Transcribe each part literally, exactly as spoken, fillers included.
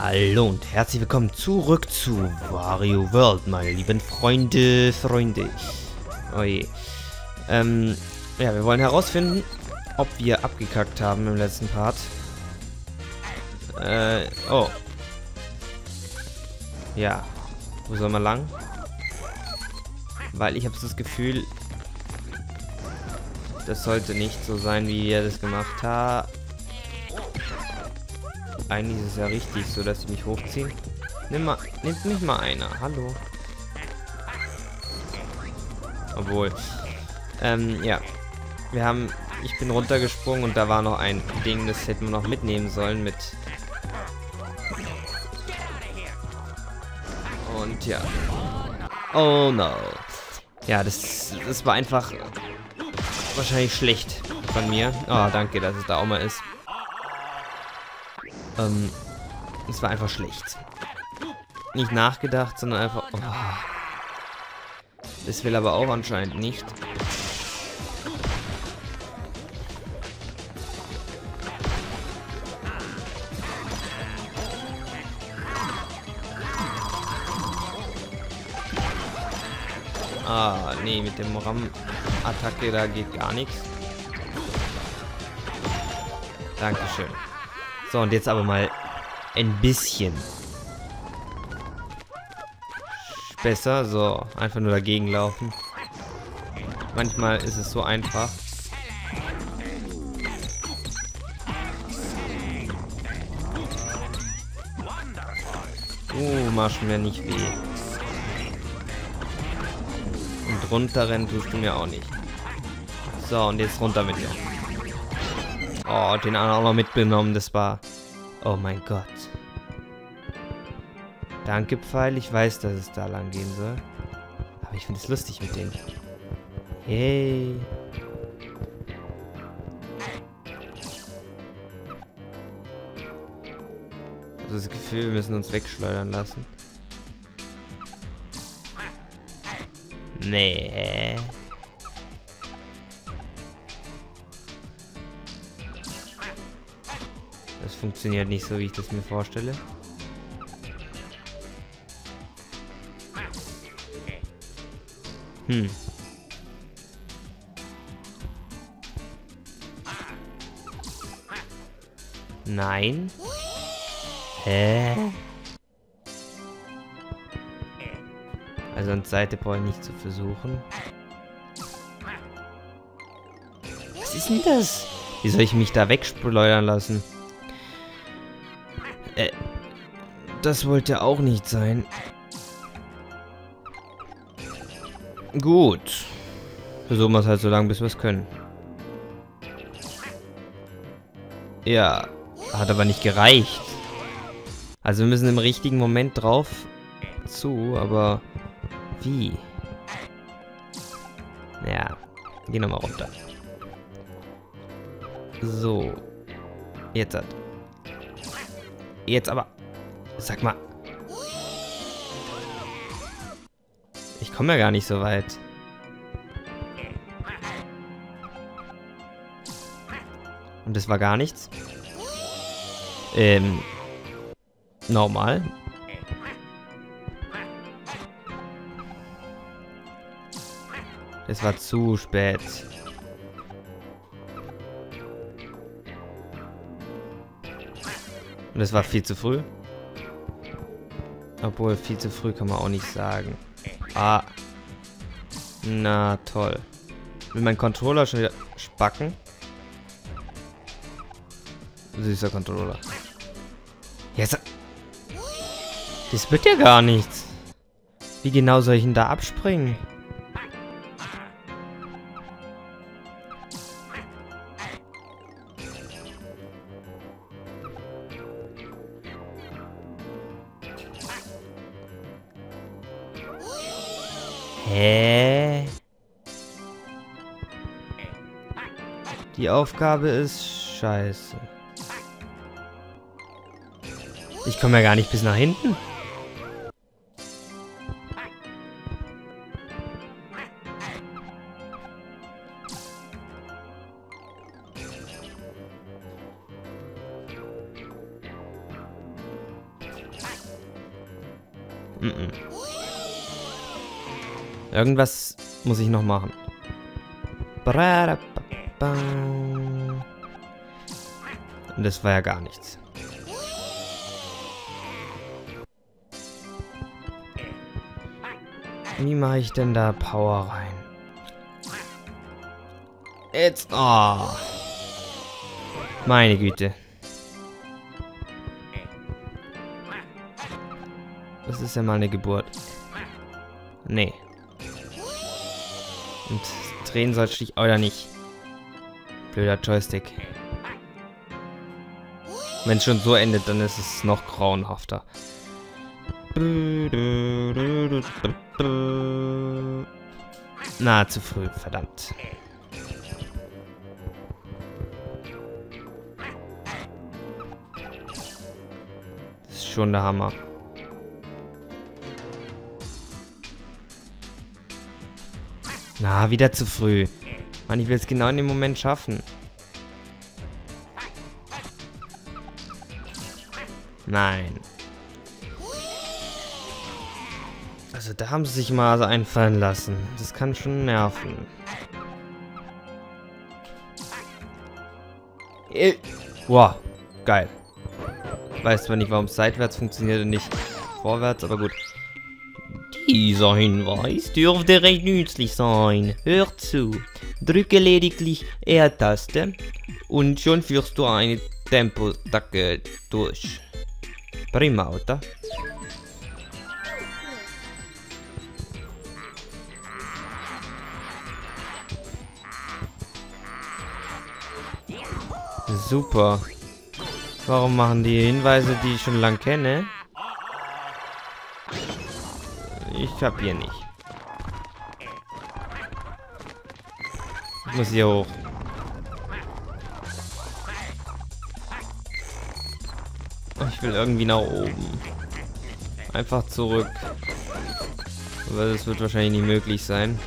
Hallo und herzlich willkommen zurück zu Wario World, meine lieben Freunde, Freunde. Oh je. Ähm, ja, wir wollen herausfinden, ob wir abgekackt haben im letzten Part. Äh, oh. Ja. Wo soll man lang? Weil ich habe das Gefühl, das sollte nicht so sein, wie wir das gemacht haben. Eigentlich ist es ja richtig, so dass sie mich hochziehen. Nimm mal, nimmt mich mal einer. Hallo. Obwohl. Ähm, ja. Wir haben. Ich bin runtergesprungen und da war noch ein Ding, das hätten wir noch mitnehmen sollen mit. Und ja. Oh no. Ja, das, das war einfach wahrscheinlich schlecht von mir. Oh, danke, dass es da auch mal ist. Ähm, es war einfach schlecht. Nicht nachgedacht, sondern einfach... Oh. Das will aber auch anscheinend nicht. Ah, nee, mit dem Ram-Attacke, da geht gar nichts. Dankeschön. So, und jetzt aber mal ein bisschen besser. So, einfach nur dagegen laufen. Manchmal ist es so einfach. Uh, machst mir nicht weh. Und runterrennen tust du mir auch nicht. So, und jetzt runter mit dir. Oh, den anderen auch noch mitgenommen, das war... Oh mein Gott. Danke, Pfeil. Ich weiß, dass es da lang gehen soll. Aber ich finde es lustig mit denen. Hey. Also das Gefühl, wir müssen uns wegschleudern lassen. Nee. Das funktioniert nicht so, wie ich das mir vorstelle. Hm. Nein. Hä? Also an Seite brauche ich nicht zu versuchen. Was ist denn das? Wie soll ich mich da wegschleudern lassen? Äh, das wollte auch nicht sein. Gut. Versuchen wir es halt so lange, bis wir es können. Ja, hat aber nicht gereicht. Also wir müssen im richtigen Moment drauf zu, aber wie? Ja, geh nochmal runter. So. Jetzt hat. Jetzt aber. Sag mal. Ich komme ja gar nicht so weit. Und das war gar nichts. Ähm. Normal. Es war zu spät. Und es war viel zu früh. Obwohl, viel zu früh kann man auch nicht sagen. Ah. Na, toll. Will mein Controller schon wieder spacken? Süßer Controller. Jetzt. Das wird ja gar nichts. Wie genau soll ich denn da abspringen? Hä? Die Aufgabe ist scheiße. Ich komme ja gar nicht bis nach hinten. Mm-mm. Irgendwas muss ich noch machen. Und das war ja gar nichts. Wie mache ich denn da Power rein? Jetzt. Oh. Meine Güte. Das ist ja mal eine Geburt. Nee. Und drehen sollte ich oder nicht. Blöder Joystick. Wenn es schon so endet, dann ist es noch grauenhafter. Na, zu früh, verdammt. Das ist schon der Hammer. Na, wieder zu früh. Mann, ich will es genau in dem Moment schaffen. Nein. Also da haben sie sich mal so einfallen lassen. Das kann schon nerven. Äh. Wow, geil. Weiß zwar nicht, warum es seitwärts funktioniert und nicht vorwärts, aber gut. Dieser Hinweis dürfte recht nützlich sein. Hör zu. Drücke lediglich R-Taste und schon führst du eine Tempostacke durch. Prima, oder? Super. Warum machen die Hinweise, die ich schon lang kenne? Ich kapier nicht. Ich muss hier hoch. Ich will irgendwie nach oben. Einfach zurück. Aber das wird wahrscheinlich nicht möglich sein.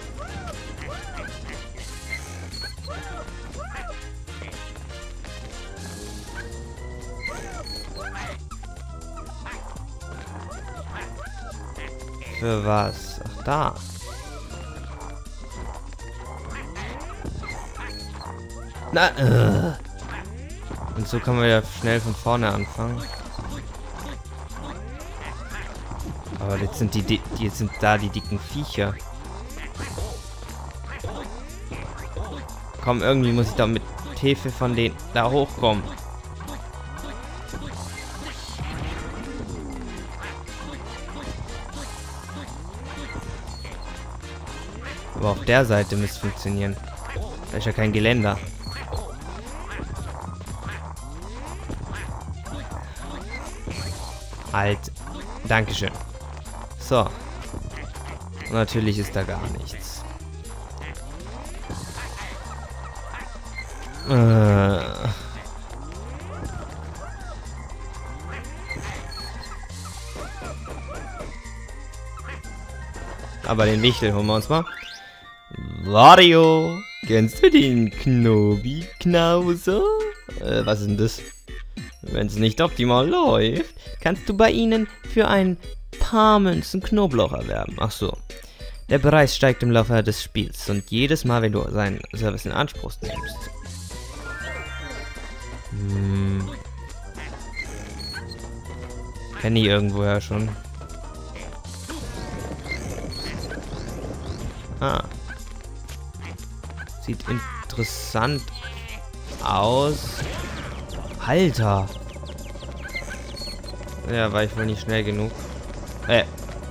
Für was? Ach, da. Na, äh. Und so kann man ja schnell von vorne anfangen. Aber jetzt sind die, die jetzt sind da die dicken Viecher. Komm, irgendwie muss ich da mit Hilfe von denen da hochkommen. Aber auf der Seite müsste es funktionieren. Da ist ja kein Geländer. Halt. Dankeschön. So. Und natürlich ist da gar nichts. Äh. Aber den Wichtel holen wir uns mal. Wario, kennst du den Knobi-Knauser? Äh, was ist denn das? Wenn es nicht optimal läuft, kannst du bei ihnen für ein paar Münzen Knoblauch erwerben. Ach so. Der Preis steigt im Laufe des Spiels und jedes Mal, wenn du seinen Service in Anspruch nimmst. Hm. Kenne ich irgendwoher schon. Ah. Sieht interessant aus. Alter. Ja, war ich wohl nicht schnell genug. Äh.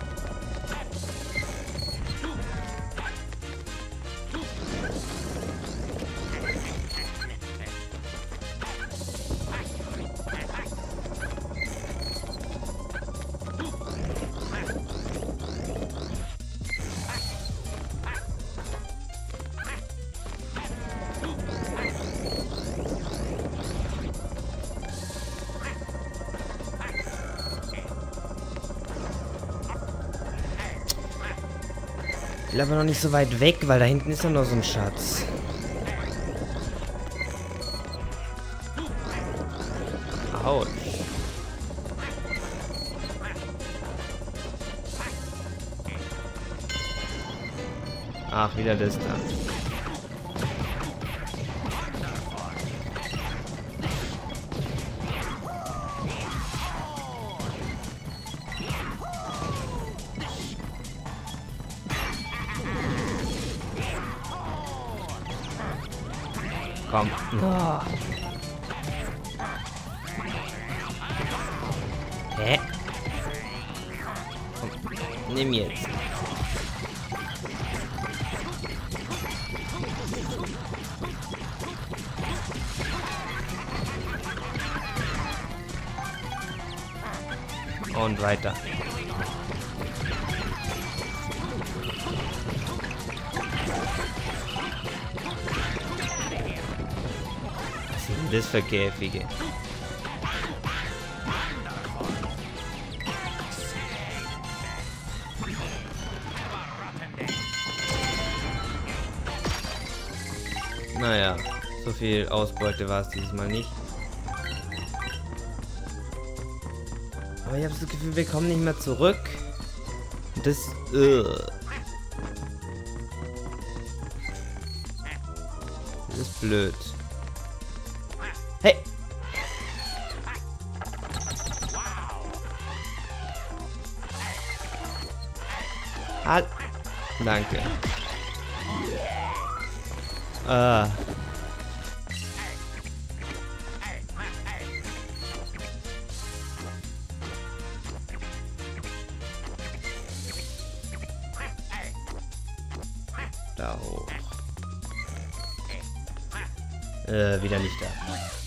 Ich will aber noch nicht so weit weg, weil da hinten ist ja noch so ein Schatz. Autsch. Ach, wieder das da. Komm. Oh. Hä? Komm, nimm jetzt. Und weiter. Was sind denn das für Käfige? Naja, so viel Ausbeute war es dieses Mal nicht. Aber ich habe das Gefühl, wir kommen nicht mehr zurück. Das, uh. das ist blöd. Hey! Halt! Danke. Ah. Da hoch. Äh, wieder nicht da.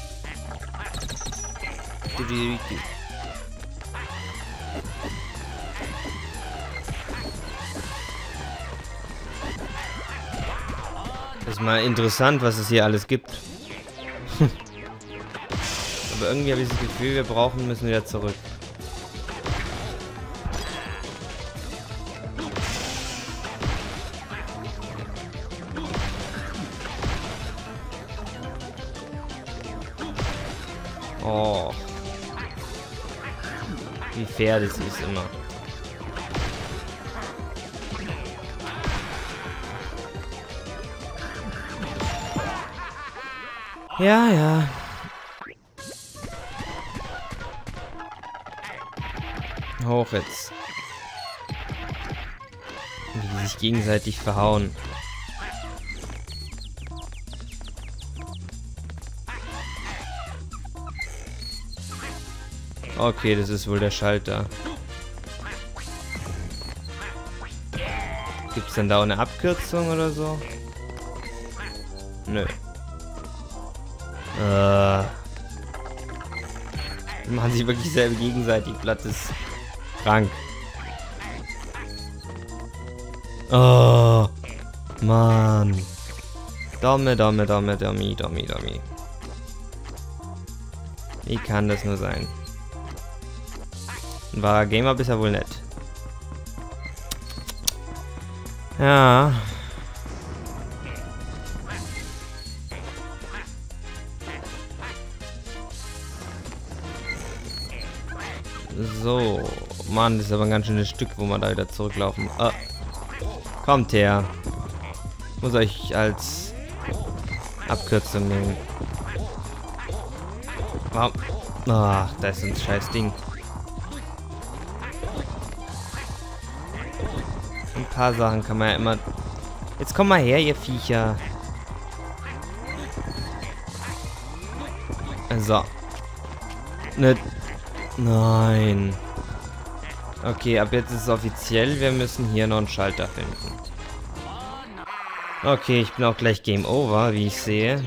Das ist mal interessant, was es hier alles gibt. Aber irgendwie habe ich das Gefühl, wir brauchen, müssen wieder zurück. Oh. Wie fair das ist immer. Ja, ja. Hoch jetzt. Wie die sich gegenseitig verhauen. Okay, das ist wohl der Schalter. Gibt es denn da auch eine Abkürzung oder so? Nö. Äh. Die machen sich wirklich selber gegenseitig platt. Das ist krank. Oh. Mann. Dumme, dumme, dumme, dummy, dummy, dummy. Wie kann das nur sein? Ein wahrer Gamer bist ja wohl nett. Ja. So. Mann, das ist aber ein ganz schönes Stück, wo man da wieder zurücklaufen. Ah. Kommt her. Muss euch als Abkürzung nehmen. Warum? Ach, da ist ein scheiß Ding. Ein paar Sachen kann man ja immer... Jetzt komm mal her, ihr Viecher. So. Ne... Nein. Okay, ab jetzt ist es offiziell. Wir müssen hier noch einen Schalter finden. Okay, ich bin auch gleich Game Over, wie ich sehe.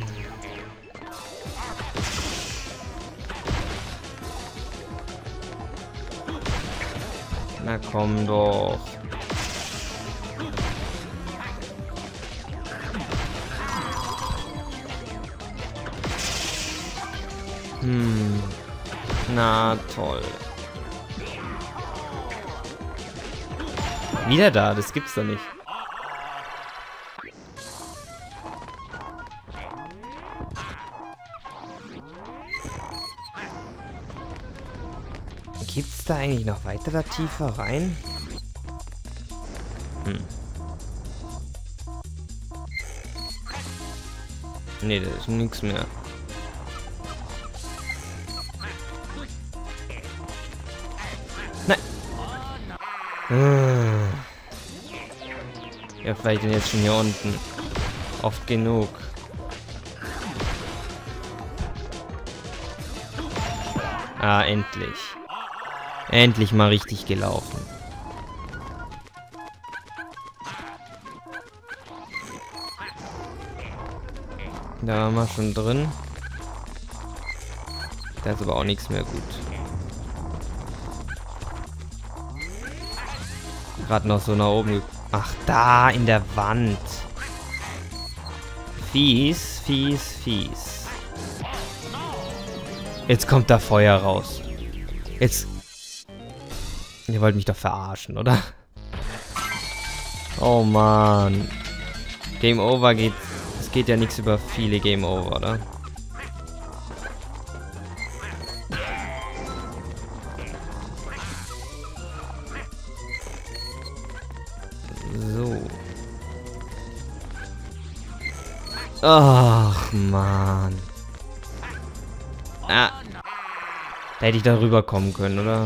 Na komm doch. Hm. Na toll. Wieder da, das gibt's doch nicht. Gibt's da eigentlich noch weiter da tiefer rein? Hm. Ne, da ist nichts mehr. Nein. Ja, vielleicht denn jetzt schon hier unten. Oft genug. Ah, endlich. Endlich mal richtig gelaufen. Da waren wir schon drin. Da ist aber auch nichts mehr gut. Gerade noch so nach oben. Ach, da in der Wand. Fies, fies, fies. Jetzt kommt da Feuer raus. Jetzt. Ihr wollt mich doch verarschen, oder? Oh Mann. Game Over geht. Es geht ja nichts über viele Game Over, oder? So. Ach, Mann. Ah. Da hätte ich da rüberkommen können, oder?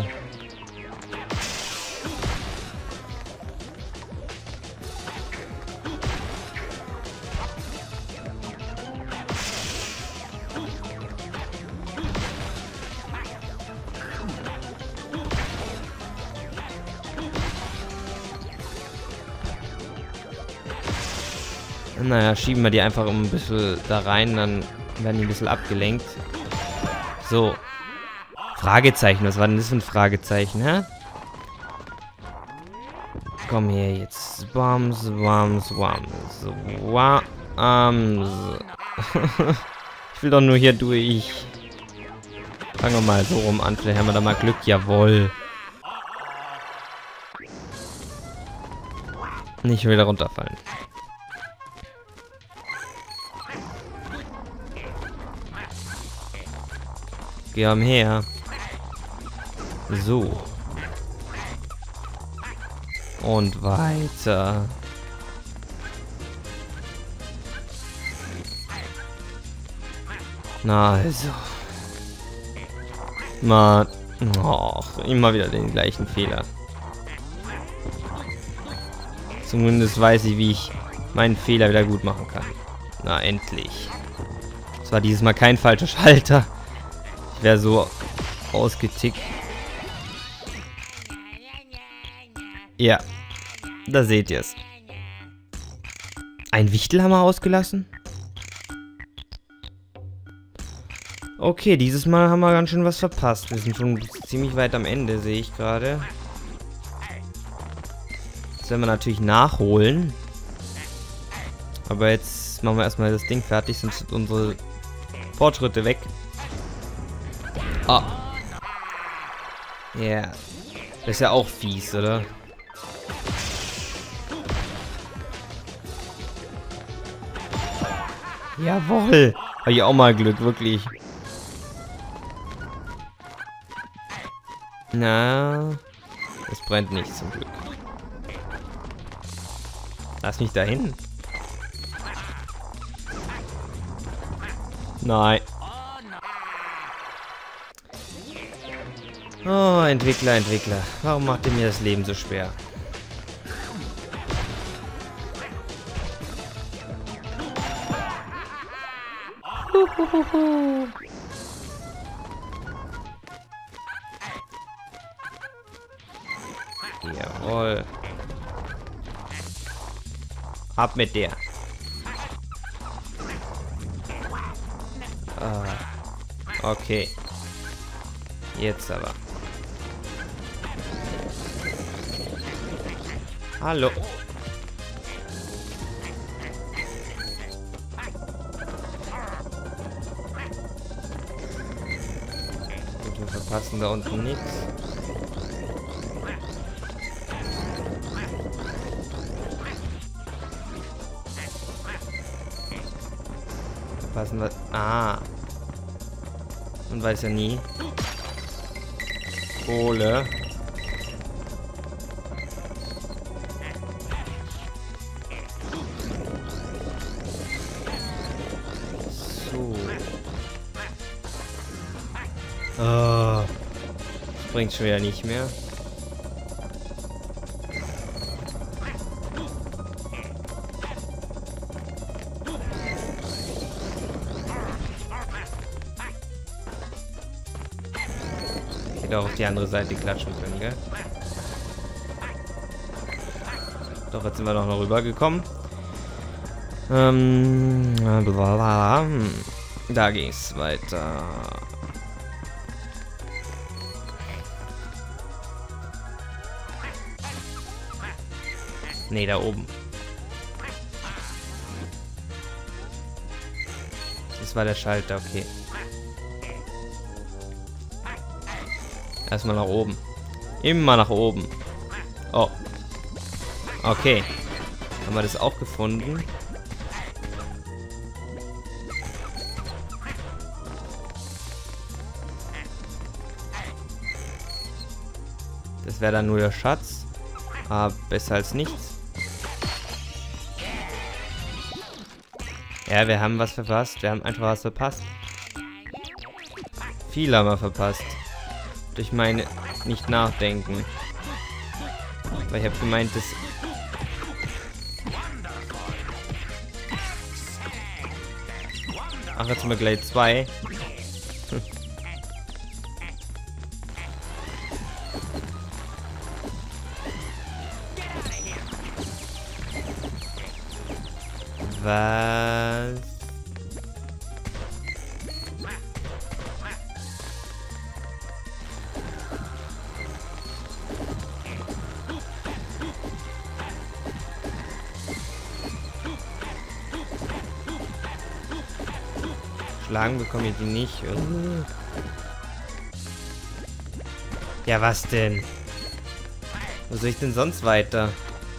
Naja, schieben wir die einfach ein bisschen da rein, dann werden die ein bisschen abgelenkt. So. Fragezeichen, was war denn das für ein Fragezeichen, hä? Komm her jetzt. Swam, swam, swam. Swam. Ich will doch nur hier durch. Fangen wir mal so rum an, vielleicht haben wir da mal Glück. Jawohl. Nicht wieder runterfallen. Geh her. So. Und weiter. Na also. Mann. Och, immer wieder den gleichen Fehler. Zumindest weiß ich, wie ich meinen Fehler wieder gut machen kann. Na, endlich. Das war dieses Mal kein falscher Schalter. Ich wäre so ausgetickt. Ja, da seht ihr es. Ein Wichtel haben wir ausgelassen? Okay, dieses Mal haben wir ganz schön was verpasst. Wir sind schon ziemlich weit am Ende, sehe ich gerade. Das werden wir natürlich nachholen. Aber jetzt machen wir erstmal das Ding fertig, sonst sind unsere Fortschritte weg. Ah. Ja. Yeah. Das ist ja auch fies, oder? Jawohl. Habe ich auch mal Glück, wirklich. Na. Es brennt nicht, zum Glück. Lass mich dahin. Nein. Oh, Entwickler, Entwickler. Warum macht ihr mir das Leben so schwer? Huhuhuhu. Jawohl. Ab mit der. Ah. Okay. Jetzt aber. Hallo. Und wir verpassen da unten nichts. Verpassen wir. Ah. Man weiß ja nie. Kohle. Bringt schon wieder nicht mehr. Hätte auch auf die andere Seite klatschen können, gell? Doch, jetzt sind wir noch mal rübergekommen. Ähm, blablabla. Da ging's weiter. Ne, da oben. Das war der Schalter, okay. Erstmal nach oben. Immer nach oben. Oh. Okay. Haben wir das auch gefunden? Das wäre dann nur der Schatz. Aber besser als nichts. Ja, wir haben was verpasst. Wir haben einfach was verpasst. Viel haben wir verpasst. Durch mein nicht nachdenken. Weil ich habe gemeint, dass... Ach, jetzt haben wir gleich zwei. Hm. Was? Schlagen bekomme ich die nicht. Ja, was denn? Wo soll ich denn sonst weiter?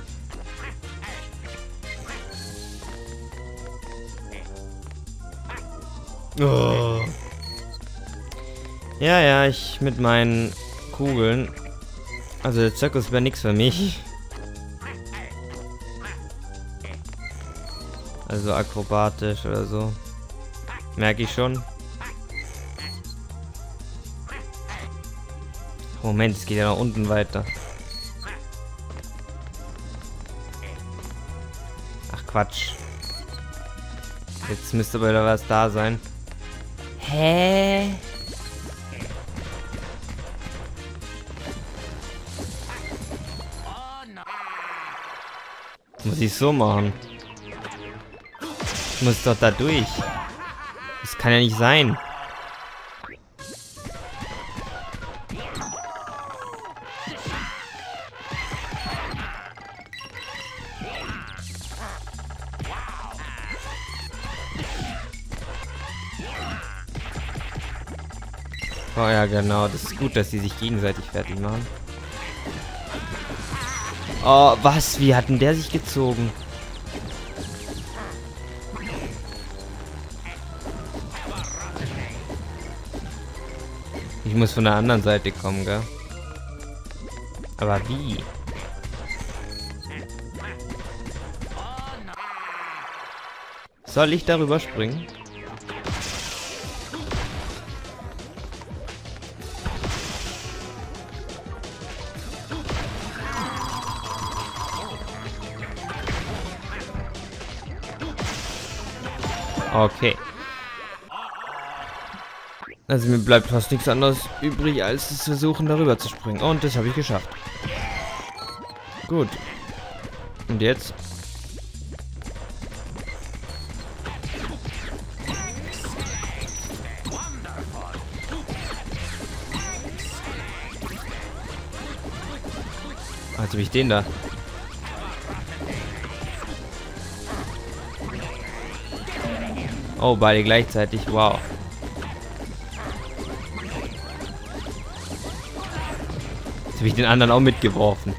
Oh. Ja, ja, ich mit meinen Kugeln. Also der Zirkus wäre nichts für mich. Also akrobatisch oder so. Merke ich schon. Moment, es geht ja nach unten weiter. Ach Quatsch. Jetzt müsste aber wieder was da sein. Hä? Muss ich so machen? Ich muss doch da durch. Das kann ja nicht sein. Oh ja, genau. Das ist gut, dass sie sich gegenseitig fertig machen. Oh, was? Wie hat denn der sich gezogen? Ich muss von der anderen Seite kommen, gell? Aber wie? Soll ich darüber springen? Okay. Also mir bleibt fast nichts anderes übrig, als es versuchen, darüber zu springen. Und das habe ich geschafft. Gut. Und jetzt? Jetzt habe ich den da. Oh, beide gleichzeitig. Wow. Jetzt habe ich den anderen auch mitgeworfen.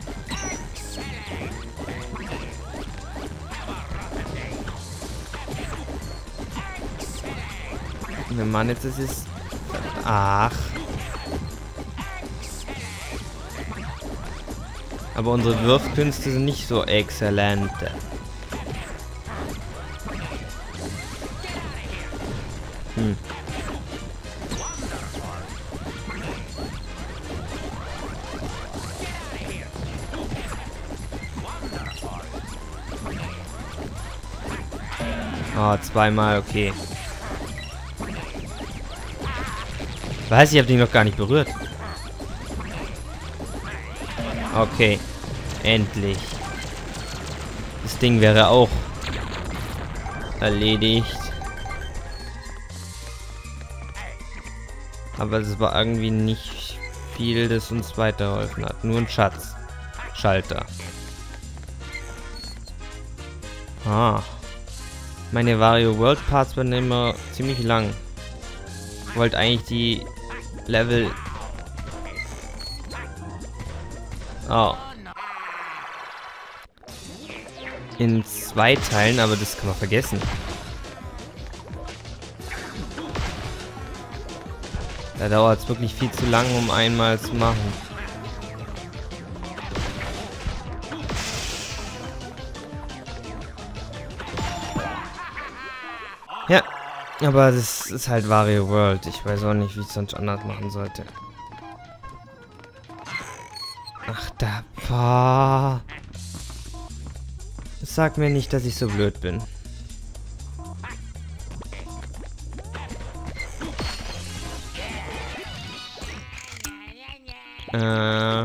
Ne Mann, jetzt ist es... Ach. Aber unsere Wirfkünste sind nicht so exzellent. Hm. Oh, zweimal, okay. Weiß, ich habe den noch gar nicht berührt. Okay. Endlich. Das Ding wäre auch erledigt. Aber es war irgendwie nicht viel, das uns weitergeholfen hat. Nur ein Schatz. Schalter. Ah. Meine Wario World Parts werden immer ziemlich lang. Ich wollte eigentlich die Level... Oh. In zwei Teilen, aber das kann man vergessen. Da dauert es wirklich viel zu lang, um einmal zu machen. Ja, aber das ist halt Wario World. Ich weiß auch nicht, wie ich es sonst anders machen sollte. Ach, da... Boah. Sag mir nicht, dass ich so blöd bin. Äh...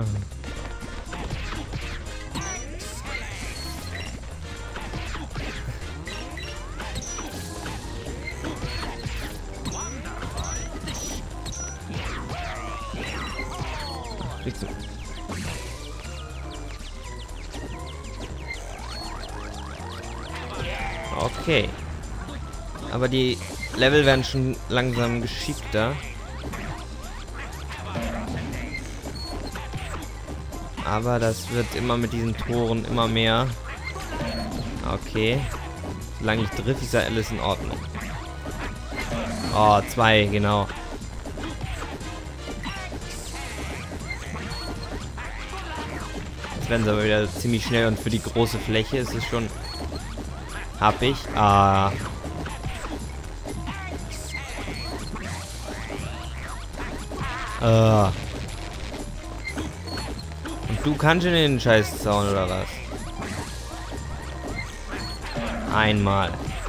Kriegst du. Okay. Aber die Level werden schon langsam geschickter. Aber das wird immer mit diesen Toren immer mehr. Okay. Solange ich triff, ist ja alles in Ordnung. Oh, zwei, genau. Jetzt werden sie aber wieder ziemlich schnell und für die große Fläche ist es schon... Hab ich. Ah. Ah. Und du kannst schon den Scheiß Zaun oder was? Einmal.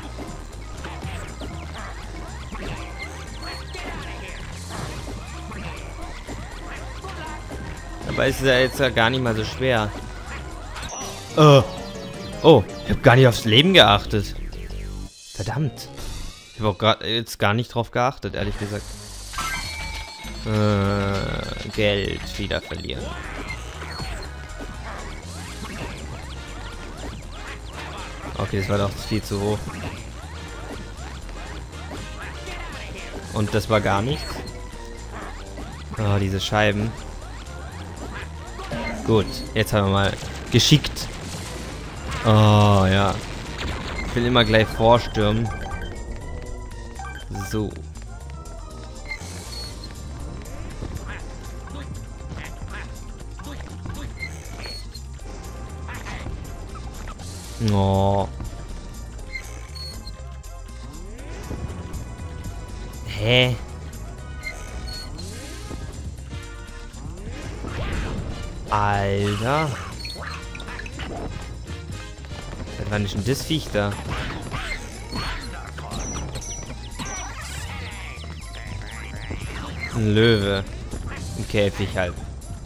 Dabei ist es ja jetzt ja gar nicht mal so schwer. Uh. Oh, ich habe gar nicht aufs Leben geachtet. Verdammt. Ich habe auch grad, jetzt gar nicht drauf geachtet, ehrlich gesagt. Äh, Geld wieder verlieren. Okay, das war doch viel zu hoch. Und das war gar nichts. Oh, diese Scheiben. Gut, jetzt haben wir mal geschickt. Oh, ja. Ich will immer gleich vorstürmen. So. Oh. Hä? Alter. Was war nicht denn das Viech da? Ein Löwe. Ein Käfig halt.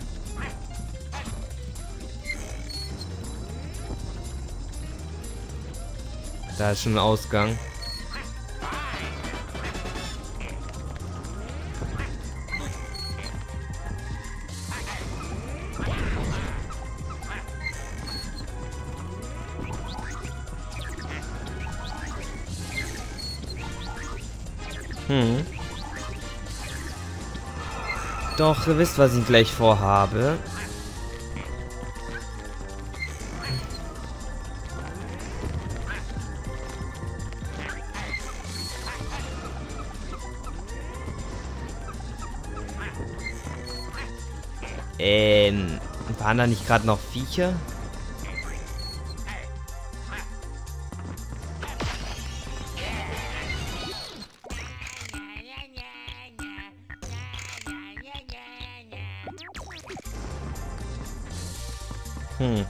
Da ist schon ein Ausgang. Hm. Doch, ihr wisst, was ich gleich vorhabe. Ähm, waren da nicht gerade noch Viecher? Hm.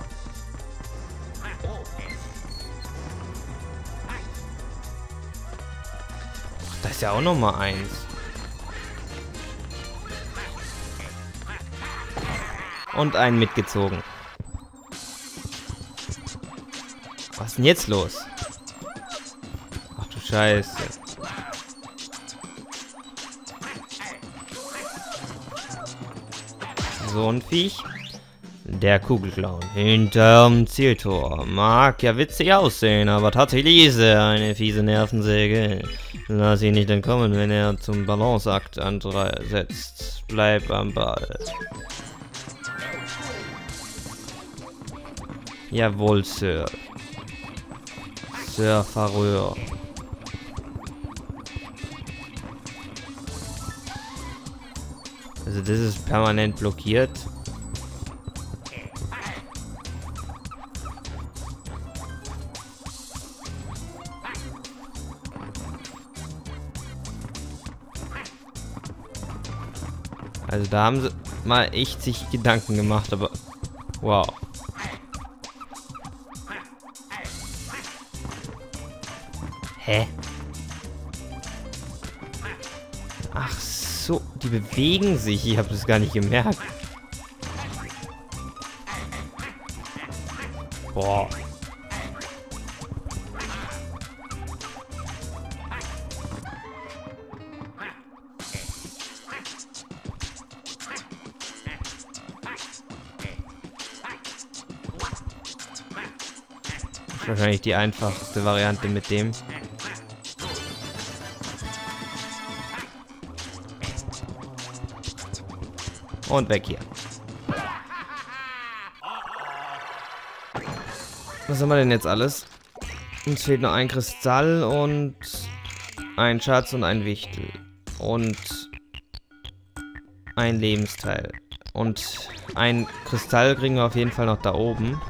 kriegst ja auch noch mal eins. Und einen mitgezogen. Was ist denn jetzt los? Ach du Scheiße. So ein Viech. Der Kugelclown hinterm Zieltor. Mag ja witzig aussehen, aber tatsächlich ist er eine fiese Nervensäge. Lass ihn nicht entkommen, wenn er zum Balanceakt ansetzt. Bleib am Ball. Jawohl, Sir. Sir Farreur. Also das ist permanent blockiert. Also da haben sie mal echt sich Gedanken gemacht, aber wow. Hä? Ach so, die bewegen sich. Ich habe das gar nicht gemerkt. Boah. Wahrscheinlich die einfachste Variante mit dem. Und weg hier. Was haben wir denn jetzt alles? Uns fehlt noch ein Kristall und ein Schatz und ein Wichtel. Und ein Lebensteil. Und ein Kristall kriegen wir auf jeden Fall noch da oben.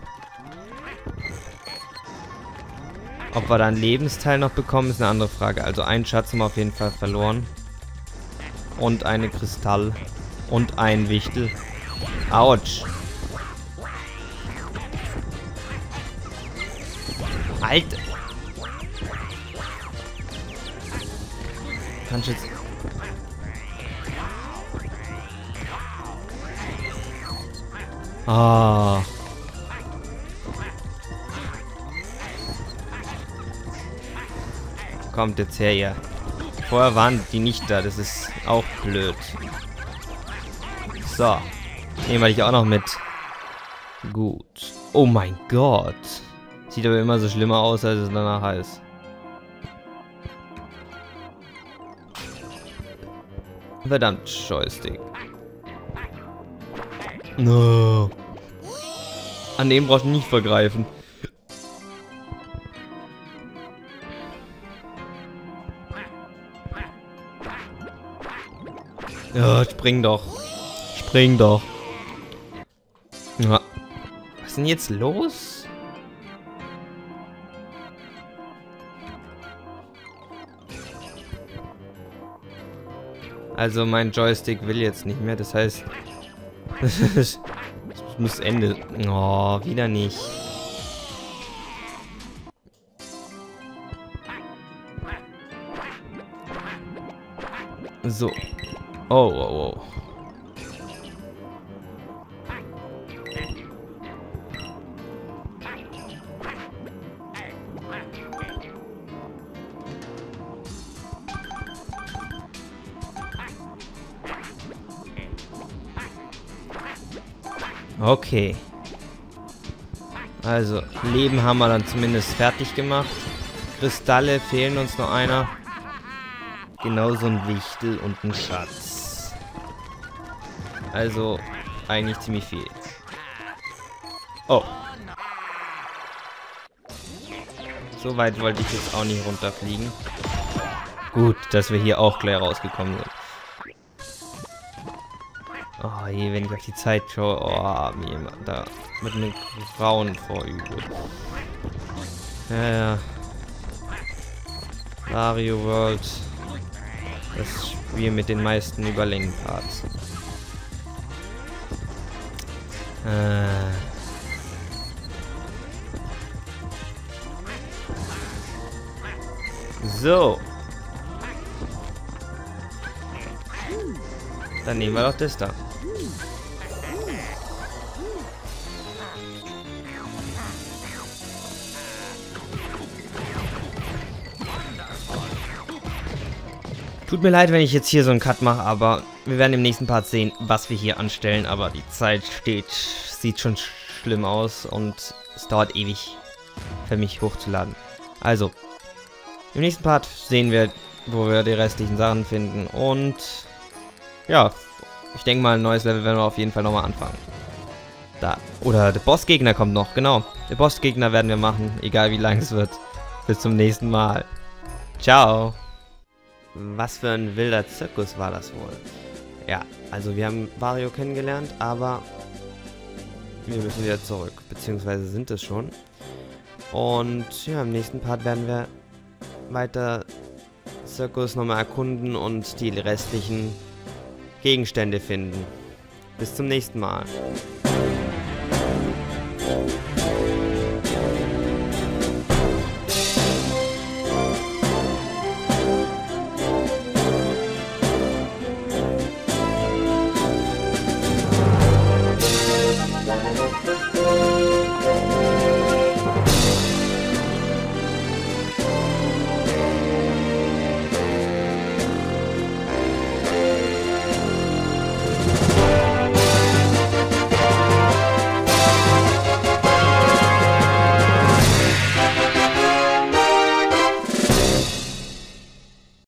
Ob wir da ein Lebensteil noch bekommen, ist eine andere Frage. Also einen Schatz haben wir auf jeden Fall verloren. Und eine Kristall. Und ein Wichtel. Autsch. Alter. Kannst du jetzt... Ah. Kommt jetzt her, ja. Vorher waren die nicht da, das ist auch blöd. So. Nehmen wir dich auch noch mit. Gut. Oh mein Gott. Sieht aber immer so schlimmer aus, als es danach ist. Verdammt, Joystick. No. An dem brauchst du nicht vergreifen. Ja, spring doch. Spring doch. Ja. Was ist denn jetzt los? Also mein Joystick will jetzt nicht mehr, das heißt... Es muss Ende... Oh, wieder nicht. So. Oh, oh, oh. Okay. Also, Leben haben wir dann zumindest fertig gemacht. Kristalle fehlen uns noch einer. Genauso ein Wichtel und ein Schatz. Also, eigentlich ziemlich viel. Oh. So weit wollte ich jetzt auch nicht runterfliegen. Gut, dass wir hier auch gleich rausgekommen sind. Oh je, wenn ich euch die Zeit schaue. Oh, mir da mit einem Grauen vorübe. Ja, ja. Wario World. Das Spiel mit den meisten Überlängenparts. Äh. So. Dann nehmen wir doch das da. Tut mir leid, wenn ich jetzt hier so einen Cut mache, aber wir werden im nächsten Part sehen, was wir hier anstellen. Aber die Zeit steht, sieht schon schlimm aus und es dauert ewig für mich hochzuladen. Also, im nächsten Part sehen wir, wo wir die restlichen Sachen finden. Und ja, ich denke mal, ein neues Level werden wir auf jeden Fall nochmal anfangen. Da. Oder der Bossgegner kommt noch, genau. Der Bossgegner werden wir machen, egal wie lang es wird. Bis zum nächsten Mal. Ciao. Was für ein wilder Zirkus war das wohl? Ja, also wir haben Wario kennengelernt, aber wir müssen wieder zurück, beziehungsweise sind es schon. Und ja, im nächsten Part werden wir weiter Zirkus nochmal erkunden und die restlichen Gegenstände finden. Bis zum nächsten Mal. Thank you.